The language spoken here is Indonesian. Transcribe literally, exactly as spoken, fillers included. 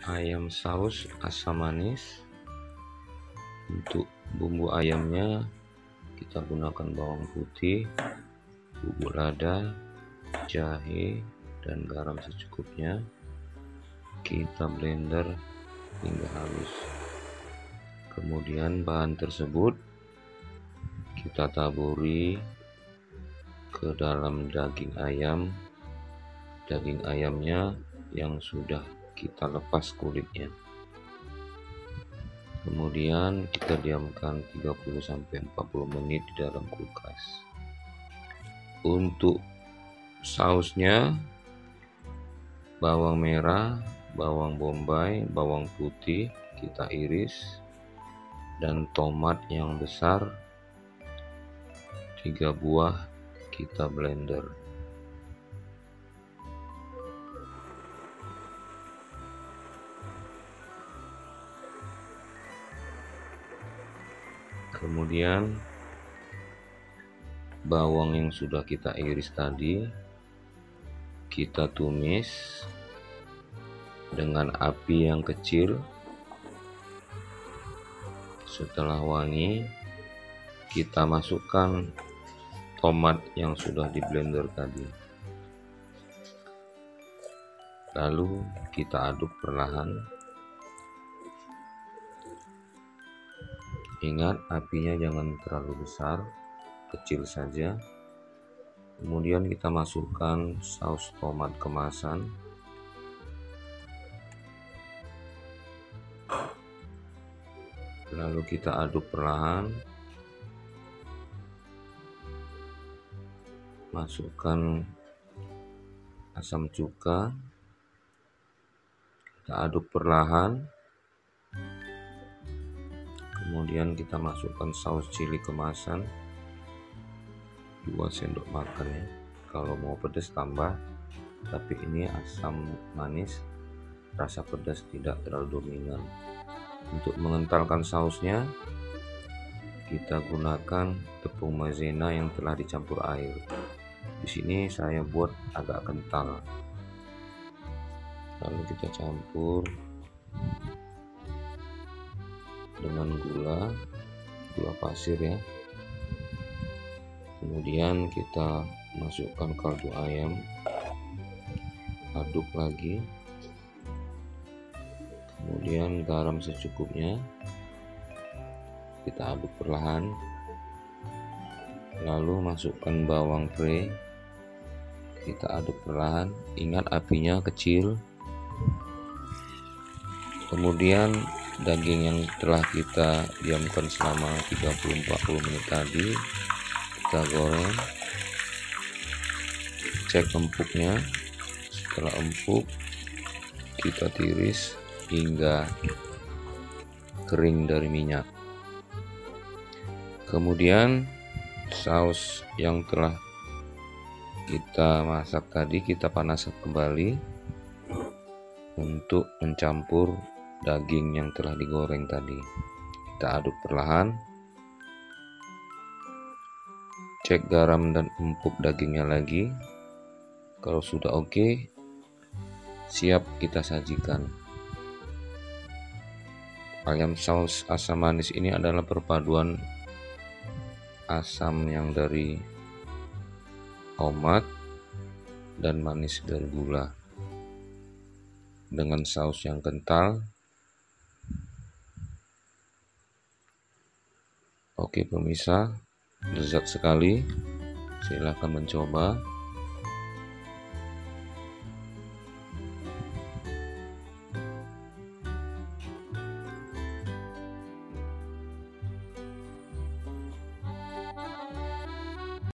ayam saus asam manis. Untuk bumbu ayamnya kita gunakan bawang putih, bubuk lada, jahe, dan garam secukupnya. Kita blender hingga halus. Kemudian bahan tersebut kita taburi ke dalam daging ayam. Daging ayamnya yang sudah kita lepas kulitnya. Kemudian kita diamkan tiga puluh sampai empat puluh menit di dalam kulkas. Untuk sausnya, bawang merah, bawang bombay, bawang putih kita iris, dan tomat yang besar tiga buah kita blender. Kemudian bawang yang sudah kita iris tadi kita tumis dengan api yang kecil. Setelah wangi, kita masukkan tomat yang sudah di blender tadi. Lalu kita aduk perlahan. Ingat, apinya jangan terlalu besar, kecil saja. Kemudian kita masukkan saus tomat kemasan. Lalu kita aduk perlahan. Masukkan asam cuka. Kita aduk perlahan. Kemudian kita masukkan saus cili kemasan dua sendok makan ya. Kalau mau pedas tambah, tapi ini asam manis, rasa pedas tidak terlalu dominan. Untuk mengentalkan sausnya, kita gunakan tepung maizena yang telah dicampur air. Di sini saya buat agak kental. Lalu kita campur dengan gula, gula pasir ya. Kemudian kita masukkan kaldu ayam, aduk lagi. Kemudian garam secukupnya, kita aduk perlahan. Lalu masukkan bawang pre, kita aduk perlahan. Ingat apinya kecil. Kemudian daging yang telah kita diamkan selama tiga puluh sampai empat puluh menit tadi kita goreng. Cek empuknya. Setelah empuk, kita tiris hingga kering dari minyak. Kemudian saus yang telah kita masak tadi kita panaskan kembali untuk mencampur daging yang telah digoreng tadi. Kita aduk perlahan. Cek garam dan empuk dagingnya lagi. Kalau sudah oke, siap kita sajikan. Ayam saus asam manis ini adalah perpaduan asam yang dari tomat dan manis dari gula dengan saus yang kental. Oke pemirsa, lezat sekali. Silahkan mencoba.